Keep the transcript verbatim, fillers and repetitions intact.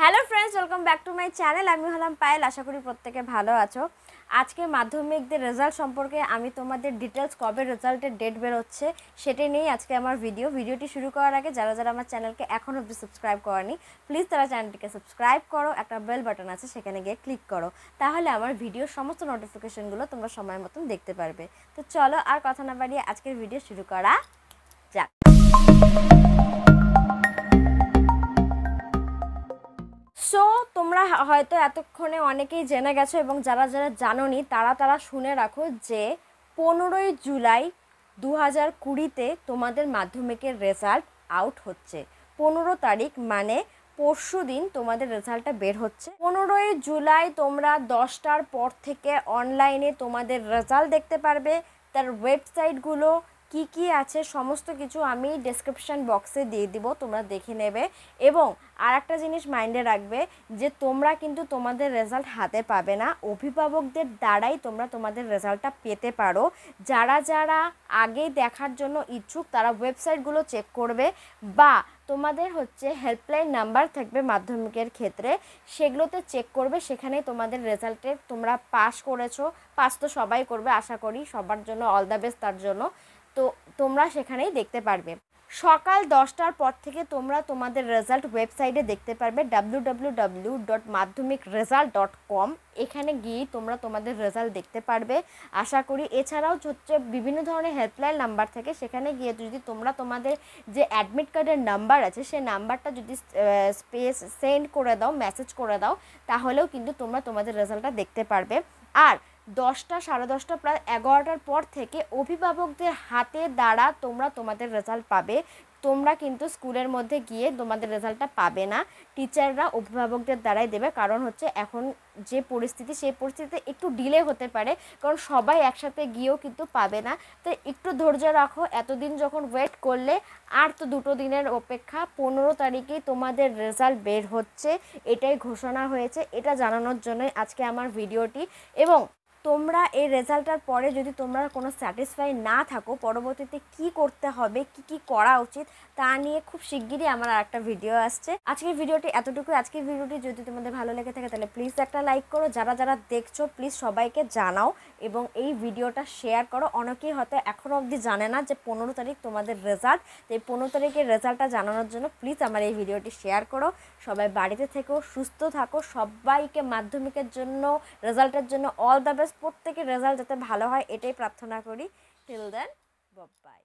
Hello friends, welcome back to my channel. আমি হলাম পায়েল। আশা করি প্রত্যেকে ভালো আছো। আজকে মাধ্যমিকদের রেজাল্ট সম্পর্কে আমি তোমাদের ডিটেলস, কবে রেজাল্টের ডেট বেরোচ্ছে সেটাই নিয়েই আজকে আমার ভিডিও ভিডিওটি শুরু করার আগে যারা যারা আমার চ্যানেলকে এখনও অবধি সাবস্ক্রাইব করেনি, প্লিজ তারা চ্যানেলটিকে সাবস্ক্রাইব করো। একটা বেল বাটন আছে, সেখানে গিয়ে ক্লিক করো, তাহলে আমার ভিডিওর সমস্ত নোটিফিকেশনগুলো তোমরা সময় মতন দেখতে পারবে। তো চলো আর কথা না বাড়িয়ে আজকের ভিডিও শুরু করা যাক। সো তোমরা হয়তো এতক্ষণে অনেকেই জেনে গেছো, এবং যারা যারা জানোনি তারা তারা শুনে রাখো যে পনেরোই জুলাই দু হাজার কুড়িতে তোমাদের মাধ্যমিকের রেজাল্ট আউট হচ্ছে। পনেরো তারিখ মানে পরশু দিন তোমাদের রেজাল্টটা বের হচ্ছে। পনেরোই জুলাই তোমরা দশটার পর থেকে অনলাইনে তোমাদের রেজাল্ট দেখতে পারবে। তার ওয়েবসাইটগুলো কি কি আছে সমস্ত কিছু আমি ডেসক্রিপশান বক্সে দিয়ে দিব, তোমরা দেখে নেবে। এবং আর একটা জিনিস মাইন্ডে রাখবে যে তোমরা কিন্তু তোমাদের রেজাল্ট হাতে পাবে না, অভিভাবকদের দ্বারাই তোমরা তোমাদের রেজাল্টটা পেতে পারো। যারা যারা আগে দেখার জন্য ইচ্ছুক তারা ওয়েবসাইটগুলো চেক করবে, বা তোমাদের হচ্ছে হেল্পলাইন নাম্বার থাকবে মাধ্যমিকের ক্ষেত্রে, সেগুলোতে চেক করবে। সেখানে তোমাদের রেজাল্টে তোমরা পাস করেছো, পাস তো সবাই করবে আশা করি, সবার জন্য অল দ্য বেস্ট তার জন্য। তো তোমরা সেখানেই দেখতে পারবে। সকাল দশটার পর থেকে তোমরা তোমাদের রেজাল্ট ওয়েবসাইটে দেখতে পারবে, W W W dot Madhyamik result dot com. এখানে গিয়েই তোমরা তোমাদের রেজাল্ট দেখতে পারবে আশা করি। এছাড়াও হচ্ছে বিভিন্ন ধরনের হেল্পলাইন নাম্বার থাকে, সেখানে গিয়ে যদি তোমরা তোমাদের যে অ্যাডমিট কার্ডের নাম্বার আছে সেই নাম্বারটা যদি স্পেস সেন্ড করে দাও, মেসেজ করে দাও, তাহলেও কিন্তু তোমরা তোমাদের রেজাল্টটা দেখতে পারবে। আর দশটা সাড়ে দশটা প্রায় এগারোটার পর থেকে অভিভাবকদের হাতে দ্বারা তোমরা তোমাদের রেজাল্ট পাবে। তোমরা কিন্তু স্কুলের মধ্যে গিয়ে তোমাদের রেজাল্টটা পাবে না, টিচাররা অভিভাবকদের দ্বারাই দেবে। কারণ হচ্ছে এখন যে পরিস্থিতি, সেই পরিস্থিতিতে একটু ডিলে হতে পারে, কারণ সবাই একসাথে গিয়েও কিন্তু পাবে না। তো একটু ধৈর্য রাখো, এতদিন যখন ওয়েট করলে আর তো দুটো দিনের অপেক্ষা। পনেরো তারিখেই তোমাদের রেজাল্ট বের হচ্ছে, এটাই ঘোষণা হয়েছে। এটা জানানোর জন্যই আজকে আমার ভিডিওটি। এবং তোমরা এই রেজাল্টটার পরে যদি তোমরা কোনো স্যাটিসফাই না থাকো, পরবর্তীতে কি করতে হবে, কি কি করা উচিত তা নিয়ে খুব শিগগিরই আমার আর একটা ভিডিও আসছে। আজকের ভিডিওটি এতটুকু। আজকের ভিডিওটি যদি তোমাদের ভালো লেগে থাকে তাহলে প্লিজ একটা লাইক করো। যারা যারা দেখছো প্লিজ সবাইকে জানাও এবং এই ভিডিওটা শেয়ার করো। অনেকেই হয়তো এখনও অবধি জানে না যে পনেরো তারিখ তোমাদের রেজাল্ট। তো এই পনেরো তারিখের রেজাল্টটা জানানোর জন্য প্লিজ আমার এই ভিডিওটি শেয়ার করো। সবাই বাড়িতে থেকো, সুস্থ থাকো। সবাইকে মাধ্যমিকের জন্য, রেজাল্টের জন্য অল দ্য বেস্ট। প্রত্যেকের রেজাল্ট যাতে ভালো হয় এটাই প্রার্থনা করি। Till then, by.